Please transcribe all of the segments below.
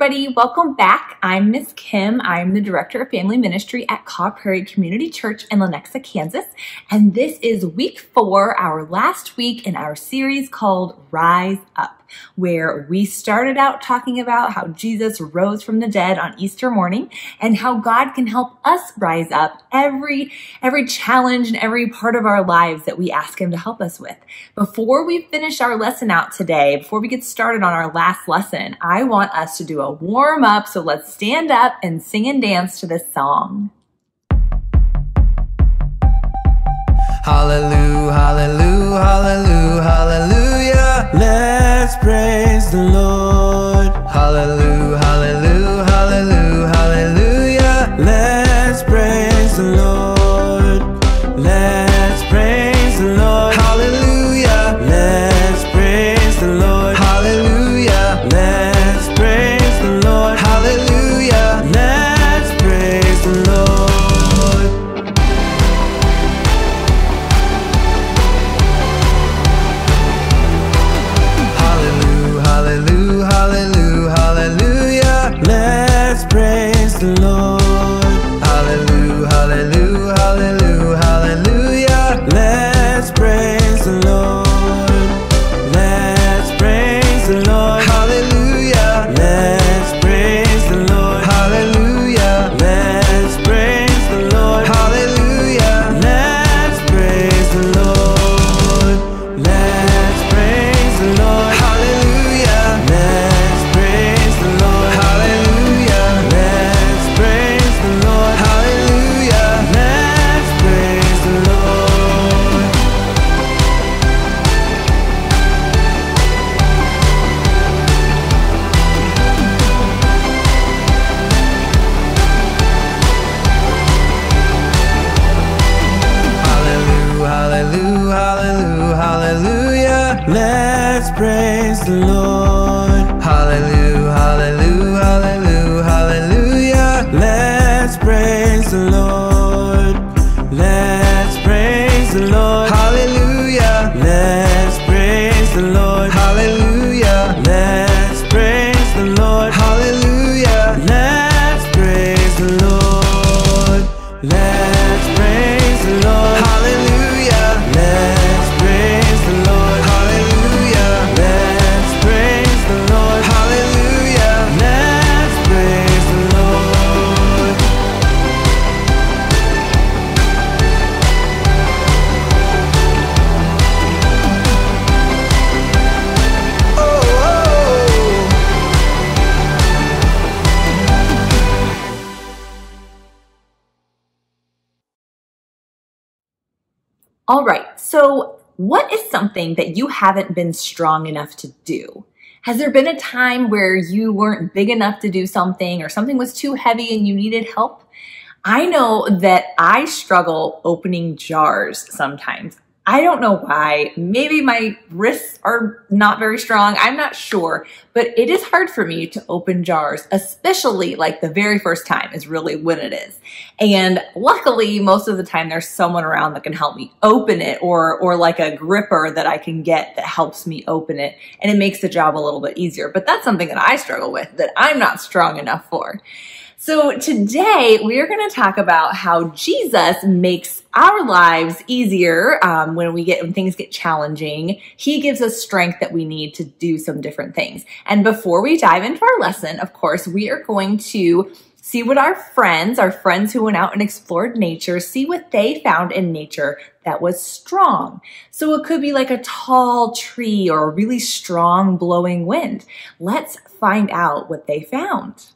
everybody. Welcome back. I'm Miss Kim. I'm the Director of Family Ministry at Kaw Prairie Community Church in Lenexa, Kansas. And this is week 4, our last week in our series called Rise Up, where we started out talking about how Jesus rose from the dead on Easter morning and how God can help us rise up every challenge and every part of our lives that we ask Him to help us with. Before we finish our lesson out today, before we get started on our last lesson, I want us to do a warm up. So let's stand up and sing and dance to this song. Hallelujah, hallelujah, hallelujah, hallelujah. Let's praise the Lord. Hallelujah, hallelujah, hallelujah, hallelujah. Let's praise the Lord. Let's praise the Lord. Hallelujah. Let's praise the Lord. Hallelujah. Let's praise the Lord. Hallelujah. Let's praise the Lord. Hallelujah, hallelujah, hallelujah. Let's praise the Lord. Hallelujah, hallelujah, hallelujah, hallelujah. Let's praise the Lord. Let's praise the Lord. Hallelujah. Let's praise the Lord. Hallelujah. Let's praise the Lord. Hallelujah. Let's praise the Lord. Let's praise the Lord. Hallelujah. Let's praise the Lord. Hallelujah. Let's praise the Lord. Hallelujah. Let's praise the Lord. Hallelujah, hallelujah, hallelujah, hallelujah. Let's praise the Lord. Hallelujah, hallelujah, hallelujah, hallelujah. Let's praise the Lord. Let's praise the Lord. Hallelujah. Let's praise the Lord. Hallelujah. Let's praise the Lord. Hallelujah. Let's praise the Lord. Let's praise the Lord. Hallelujah. Let's praise the Lord. Hallelujah. Let's praise the Lord. Hallelujah. Let's praise the Lord. Oh, oh. All right, so what is something that you haven't been strong enough to do? Has there been a time where you weren't big enough to do something or something was too heavy and you needed help? I know that I struggle opening jars sometimes. I don't know why. Maybe my wrists are not very strong. I'm not sure, but it is hard for me to open jars, especially like the very first time is really when it is. And luckily, most of the time there's someone around that can help me open it or like a gripper that I can get that helps me open it. And it makes the job a little bit easier. But that's something that I struggle with that I'm not strong enough for. So today we are going to talk about how Jesus makes our lives easier when things get challenging. He gives us strength that we need to do some different things. And before we dive into our lesson, of course, we are going to see what our friends who went out and explored nature, see what they found in nature that was strong. So it could be like a tall tree or a really strong blowing wind. Let's find out what they found.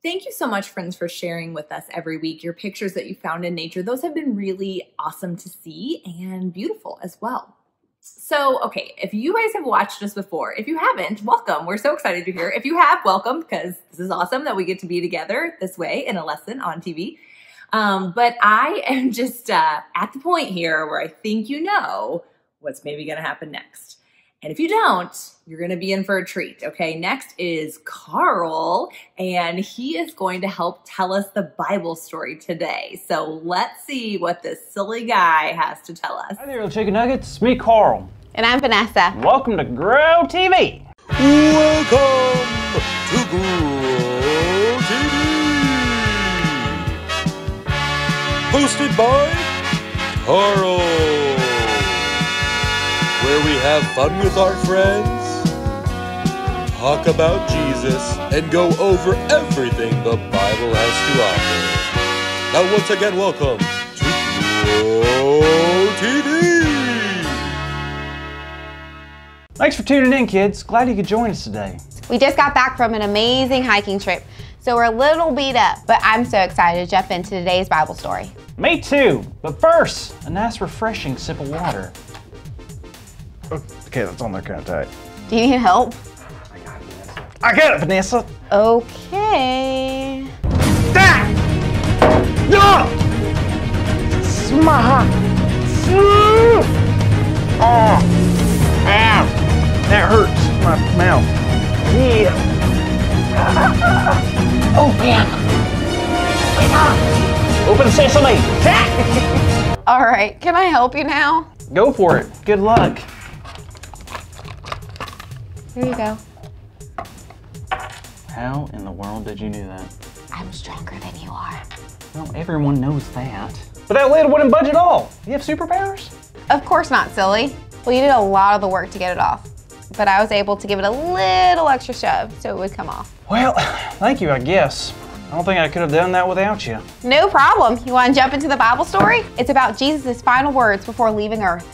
Thank you so much, friends, for sharing with us every week your pictures that you found in nature. Those have been really awesome to see and beautiful as well. So, okay, if you guys have watched us before, if you haven't, welcome. We're so excited to hear. If you have, welcome, because this is awesome that we get to be together this way in a lesson on TV. But I am just at the point here where I think you know what's maybe going to happen next. And if you don't, you're going to be in for a treat, okay? Next is Carl, and he is going to help tell us the Bible story today. So let's see what this silly guy has to tell us. Hi there, little chicken nuggets. It's me, Carl. And I'm Vanessa. Welcome to Grow TV. Welcome to Grow TV. Hosted by Carl, where we have fun with our friends, talk about Jesus, and go over everything the Bible has to offer. Now once again, welcome to Grow TV. Thanks for tuning in, kids. Glad you could join us today. We just got back from an amazing hiking trip, so we're a little beat up, but I'm so excited to jump into today's Bible story. Me too. But first, a nice refreshing sip of water. Okay, that's on there kind of tight. Do you need help? I got it, Vanessa. Okay. No! Smaha! Oh! Ow! That hurts my mouth. Yeah. Open! Open sesame! All right, can I help you now? Go for it. Good luck. Here you go. How in the world did you do that? I'm stronger than you are. Well, everyone knows that. But that lid wouldn't budge at all. You have superpowers? Of course not, silly. Well, you did a lot of the work to get it off, but I was able to give it a little extra shove so it would come off. Well, thank you, I guess. I don't think I could have done that without you. No problem. You want to jump into the Bible story? It's about Jesus' final words before leaving Earth.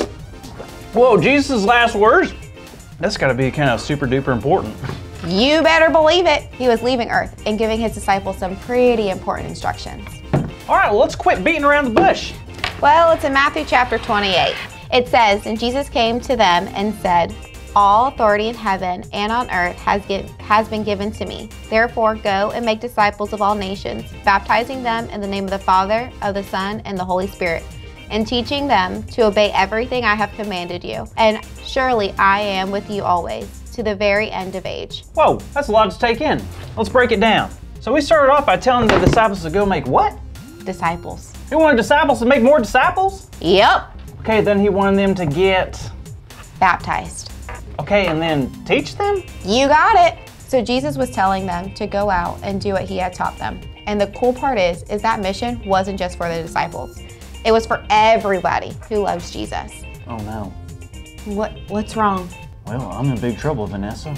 Whoa, Jesus' last words? That's got to be kind of super duper important. You better believe it. He was leaving Earth and giving his disciples some pretty important instructions. All right, well, let's quit beating around the bush. Well, it's in Matthew chapter 28. It says, "And Jesus came to them and said, 'All authority in heaven and on earth has been given to me. Therefore, go and make disciples of all nations, baptizing them in the name of the Father, of the Son, and the Holy Spirit, and teaching them to obey everything I have commanded you. And surely I am with you always, to the very end of age.'" Whoa, that's a lot to take in. Let's break it down. So we started off by telling the disciples to go make what? Disciples. He wanted disciples to make more disciples? Yep. Okay, then he wanted them to get... Baptized. Okay, and then teach them? You got it. So Jesus was telling them to go out and do what he had taught them. And the cool part is that mission wasn't just for the disciples. It was for everybody who loves Jesus. Oh no. What's wrong? Well, I'm in big trouble, Vanessa.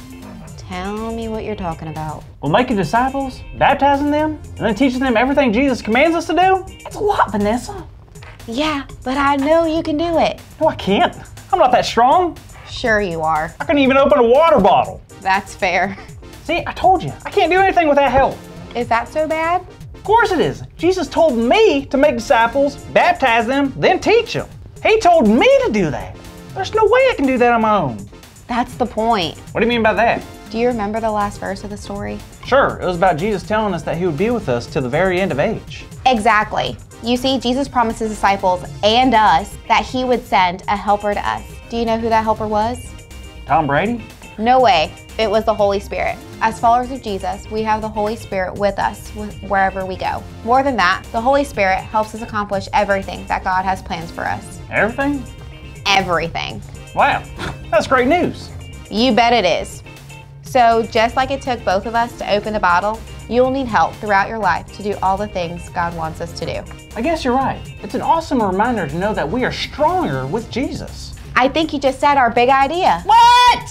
Tell me what you're talking about. Well, making disciples, baptizing them, and then teaching them everything Jesus commands us to do? It's a lot, Vanessa. Yeah, but I know you can do it. No, I can't. I'm not that strong. Sure you are. I couldn't even open a water bottle. That's fair. See, I told you, I can't do anything without help. Is that so bad? Of course it is. Jesus told me to make disciples, baptize them, then teach them. He told me to do that. There's no way I can do that on my own. That's the point. What do you mean by that? Do you remember the last verse of the story? Sure, it was about Jesus telling us that he would be with us to the very end of age. Exactly. You see, Jesus promised his disciples and us that he would send a helper to us. Do you know who that helper was? Tom Brady? No way. It was the Holy Spirit. As followers of Jesus, we have the Holy Spirit with us wherever we go. More than that, the Holy Spirit helps us accomplish everything that God has plans for us. Everything? Everything. Wow, that's great news. You bet it is. So just like it took both of us to open the bottle, you'll need help throughout your life to do all the things God wants us to do. I guess you're right. It's an awesome reminder to know that we are stronger with Jesus. I think you just said our big idea. What?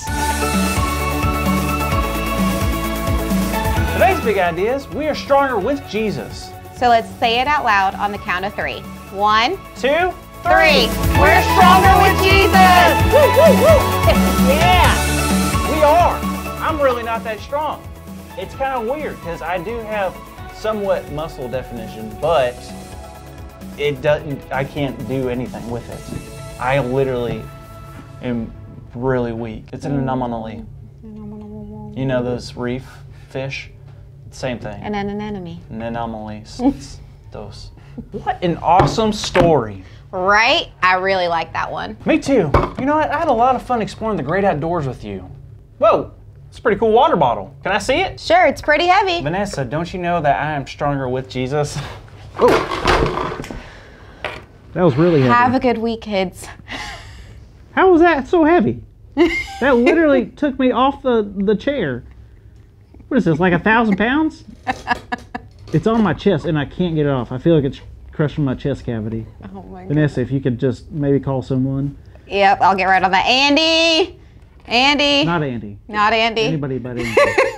Today's big idea is we are stronger with Jesus. So let's say it out loud on the count of 3. 1, 2, 3. We're stronger with Jesus! Woo, woo, woo. Yeah, we are. I'm really not that strong. it's kind of weird because I do have somewhat muscle definition, but it doesn't. I can't do anything with it. I literally am really weak. It's an anomaly. You know those reef fish? Same thing. An anemone. An anomaly. It's those. What an awesome story. Right? I really like that one. Me too. You know what? I had a lot of fun exploring the great outdoors with you. Whoa, it's a pretty cool water bottle. Can I see it? Sure, it's pretty heavy. Vanessa, don't you know that I am stronger with Jesus? Oh. That was really heavy. Have a good week, kids. How was that so heavy? That literally took me off the chair. What is this, like 1,000 pounds? It's on my chest and I can't get it off. I feel like it's crushing my chest cavity. Oh my God. Vanessa, if you could just maybe call someone. Yep, I'll get right on that. Andy! Andy! Not Andy. Not Andy. Anybody but Andy.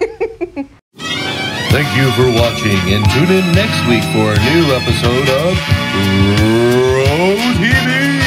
Thank you for watching, and tune in next week for a new episode of Row TV.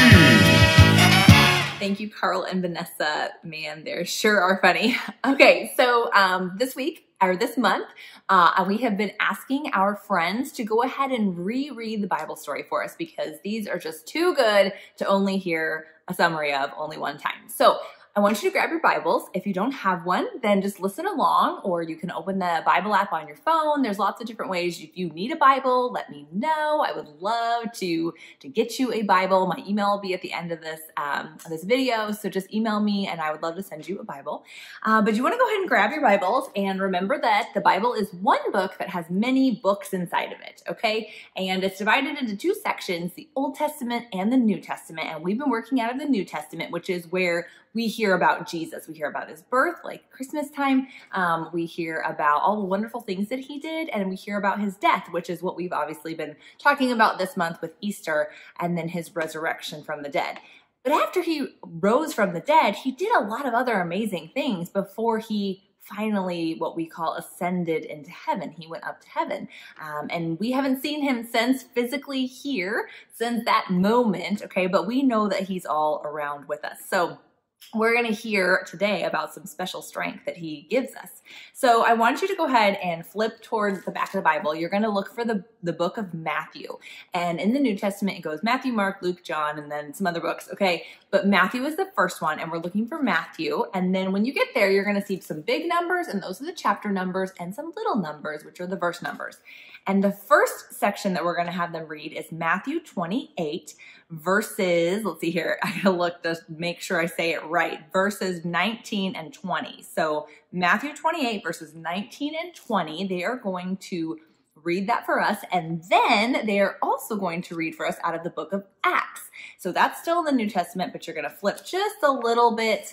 Thank you, Carl and Vanessa. Man, they sure are funny. Okay, so this week, or this month, we have been asking our friends to go ahead and reread the Bible story for us because these are just too good to only hear a summary of only one time. So I want you to grab your Bibles. If you don't have one, then just listen along, or you can open the Bible app on your phone. There's lots of different ways. If you need a Bible, let me know. I would love to get you a Bible. My email will be at the end of this video, so just email me and I would love to send you a Bible. But you want to go ahead and grab your Bibles and remember that the Bible is one book that has many books inside of it, okay? And it's divided into two sections, the Old Testament and the New Testament. And we've been working out of the New Testament, which is where we hear about Jesus. We hear about his birth, like Christmas time. We hear about all the wonderful things that he did, and we hear about his death, which is what we've obviously been talking about this month with Easter, and then his resurrection from the dead. But after he rose from the dead, he did a lot of other amazing things before he finally, what we call, ascended into heaven. He went up to heaven. And we haven't seen him since physically here, since that moment, okay? But we know that he's all around with us. So we're going to hear today about some special strength that he gives us. So I want you to go ahead and flip towards the back of the Bible. You're going to look for the book of Matthew. And in the New Testament, it goes Matthew, Mark, Luke, John, and then some other books, okay? But Matthew is the first one, and we're looking for Matthew. And then when you get there, you're going to see some big numbers, and those are the chapter numbers, and some little numbers, which are the verse numbers. And the first section that we're going to have them read is Matthew 28, verses, let's see here, I gotta look to make sure I say it right, verses 19 and 20. So Matthew 28, verses 19 and 20, they are going to read that for us, and then they are also going to read for us out of the book of Acts. So that's still in the New Testament, but you're going to flip just a little bit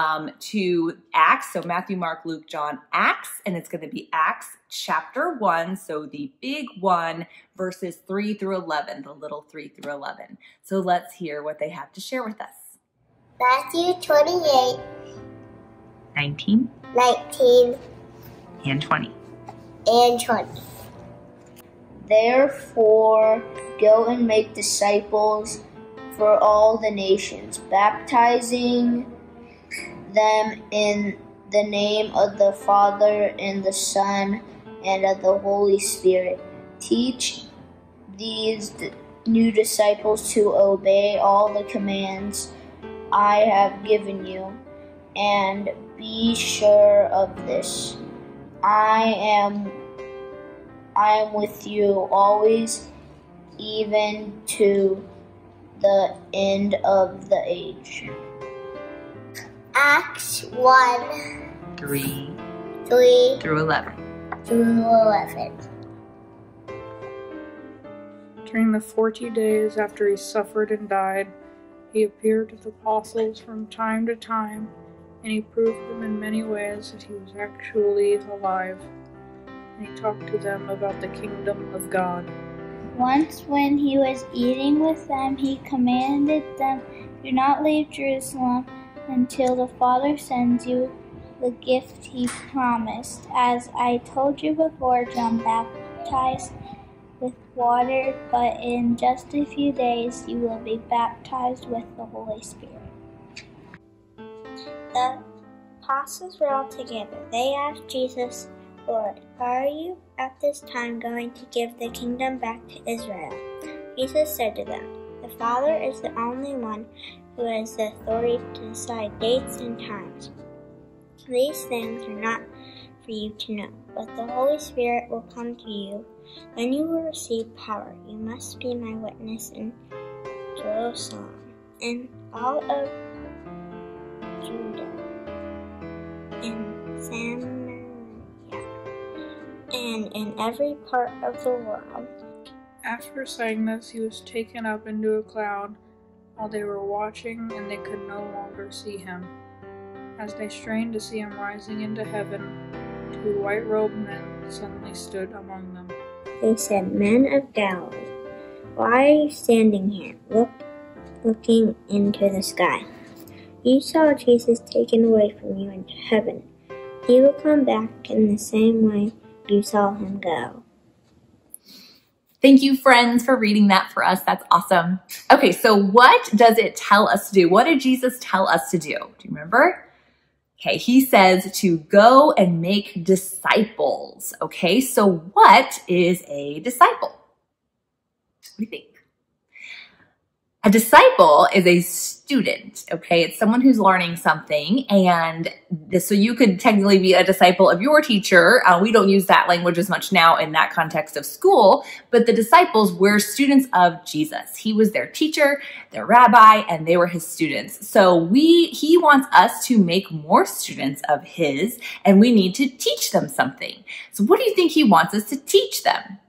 to Acts. So Matthew, Mark, Luke, John, Acts, and it's going to be Acts chapter 1, so the big one, verses 3 through 11, the little 3 through 11. So let's hear what they have to share with us. Matthew 28, 19 and 20. and 20. Therefore, go and make disciples for all the nations, baptizing them in the name of the Father and the Son and of the Holy Spirit. Teach these new disciples to obey all the commands I have given you, and be sure of this: I am with you always, even to the end of the age. Acts 1, 3 through 11. 11. During the 40 days after he suffered and died, he appeared to the apostles from time to time, and he proved them in many ways that he was actually alive. And he talked to them about the kingdom of God. Once when he was eating with them, he commanded them, "Do not leave Jerusalem until the Father sends you the gift he promised. As I told you before, John baptized with water, but in just a few days you will be baptized with the Holy Spirit." The apostles were all together. They asked Jesus, Lord, are you at this time going to give the kingdom back to Israel? Jesus said to them, the Father is the only one who has the authority to decide dates and times. These things are not for you to know, but the Holy Spirit will come to you. Then you will receive power. You must be my witness in Jerusalem, in all of Judah, in Samaria, and in every part of the world. After saying this, he was taken up into a cloud while they were watching, and they could no longer see him. As they strained to see him rising into heaven, 2 white-robed men suddenly stood among them. They said, Men of Galilee, why are you standing here, looking into the sky? You saw Jesus taken away from you into heaven. He will come back in the same way you saw him go. Thank you, friends, for reading that for us. That's awesome. Okay, so what does it tell us to do? What did Jesus tell us to do? Do you remember? Okay, he says to go and make disciples. Okay, so what is a disciple? What do you think? A disciple is a student, okay? It's someone who's learning something, and so you could technically be a disciple of your teacher. We don't use that language as much now in that context of school, but the disciples were students of Jesus. He was their teacher, their rabbi, and they were his students. So he wants us to make more students of his, and we need to teach them something. So what do you think he wants us to teach them?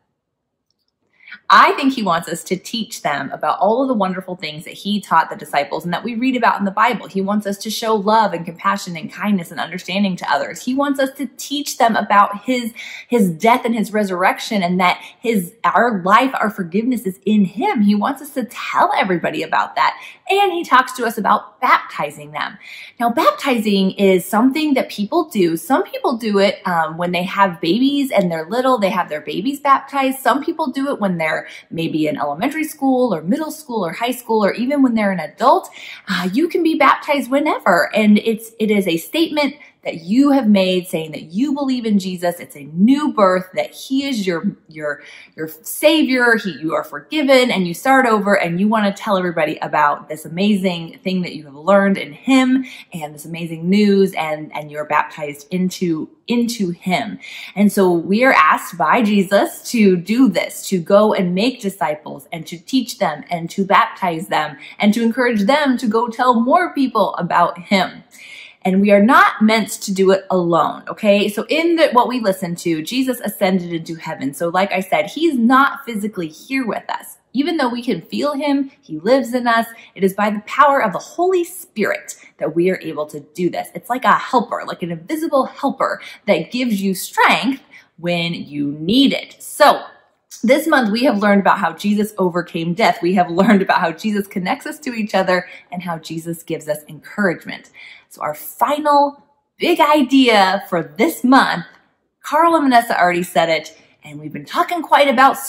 I think he wants us to teach them about all of the wonderful things that he taught the disciples and that we read about in the Bible. He wants us to show love and compassion and kindness and understanding to others. He wants us to teach them about his death and his resurrection, and that our life, our forgiveness is in him. He wants us to tell everybody about that. And he talks to us about baptizing them. Now, baptizing is something that people do. Some people do it when they have babies and they're little, they have their babies baptized. Some people do it when they're maybe in elementary school or middle school or high school, or even when they're an adult. You can be baptized whenever. And it is a statement that you have made saying that you believe in Jesus. It's a new birth, that he is your savior. You are forgiven, and you start over, and you want to tell everybody about this amazing thing that you have learned in him and this amazing news, and you're baptized into him. And so we are asked by Jesus to do this, to go and make disciples and to teach them and to baptize them and to encourage them to go tell more people about him. And we are not meant to do it alone, okay? So in what we listen to, Jesus ascended into heaven. So like I said, he's not physically here with us. Even though we can feel him, he lives in us. It is by the power of the Holy Spirit that we are able to do this. It's like a helper, like an invisible helper that gives you strength when you need it. So this month, we have learned about how Jesus overcame death. We have learned about how Jesus connects us to each other and how Jesus gives us encouragement. So our final big idea for this month, Carl and Vanessa already said it, and we've been talking quite a lot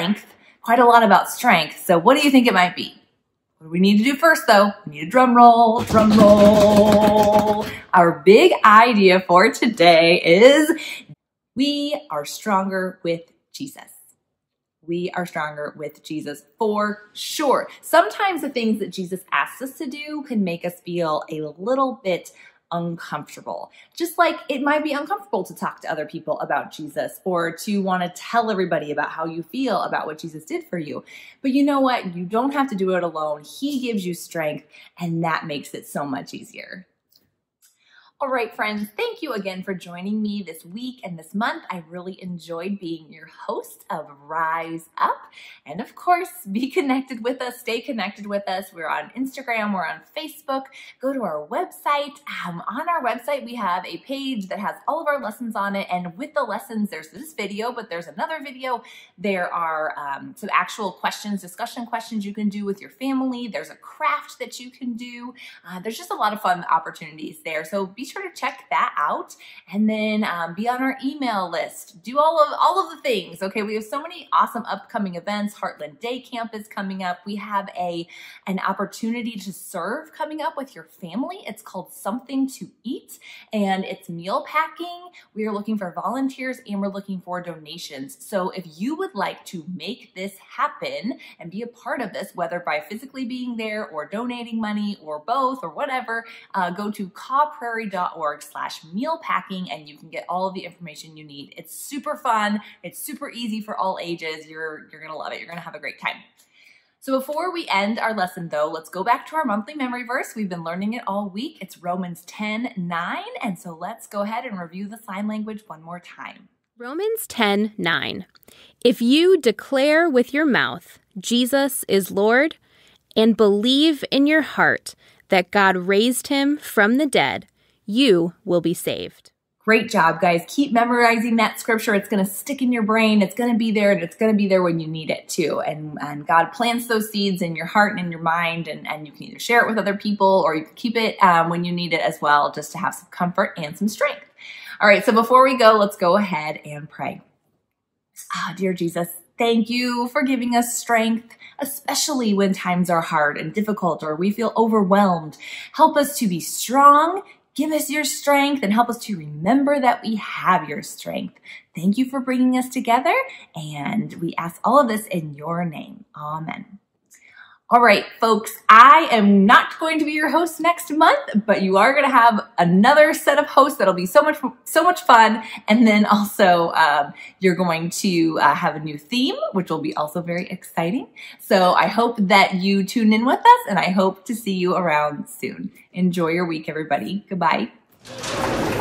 about strength. So what do you think it might be? What do we need to do first, though? We need a drum roll, drum roll. Our big idea for today is we are stronger with Jesus. We are stronger with Jesus for sure. Sometimes the things that Jesus asks us to do can make us feel a little bit uncomfortable. Just like it might be uncomfortable to talk to other people about Jesus or to want to tell everybody about how you feel about what Jesus did for you. But you know what? You don't have to do it alone. He gives you strength, and that makes it so much easier. All right, friends, thank you again for joining me this week and this month. I really enjoyed being your host of Rise Up. And of course, be connected with us, stay connected with us. We're on Instagram, we're on Facebook. Go to our website. On our website, we have a page that has all of our lessons on it. And with the lessons, there's this video, but there's another video. There are some actual questions, discussion questions you can do with your family. There's a craft that you can do. There's just a lot of fun opportunities there. So be sure to check that out, and then be on our email list. Do all of the things. Okay, we have so many awesome upcoming events. Heartland Day Camp is coming up. We have an opportunity to serve coming up with your family. It's called Something to Eat, and it's meal packing. We are looking for volunteers and we're looking for donations. So if you would like to make this happen and be a part of this, whether by physically being there or donating money or both or whatever, go to cawprairie.org/mealpacking and you can get all of the information you need. It's super fun. It's super easy for all ages. You're going to love it. You're going to have a great time. So before we end our lesson though, let's go back to our monthly memory verse. We've been learning it all week. It's Romans 10:9. And so let's go ahead and review the sign language one more time. Romans 10:9. If you declare with your mouth, Jesus is Lord, and believe in your heart that God raised him from the dead, you will be saved. Great job, guys. Keep memorizing that scripture. It's going to stick in your brain. It's going to be there, and it's going to be there when you need it too. And God plants those seeds in your heart and in your mind, and you can either share it with other people or you can keep it when you need it as well, just to have some comfort and some strength. All right, so before we go, let's go ahead and pray. Dear Jesus, thank you for giving us strength, especially when times are hard and difficult or we feel overwhelmed. Help us to be strong. Give us your strength and help us to remember that we have your strength. Thank you for bringing us together, and we ask all of this in your name. Amen. All right, folks, I am not going to be your host next month, but you are going to have another set of hosts that'll be so much fun. And then also you're going to have a new theme, which will be also very exciting. So I hope that you tune in with us, and I hope to see you around soon. Enjoy your week, everybody. Goodbye.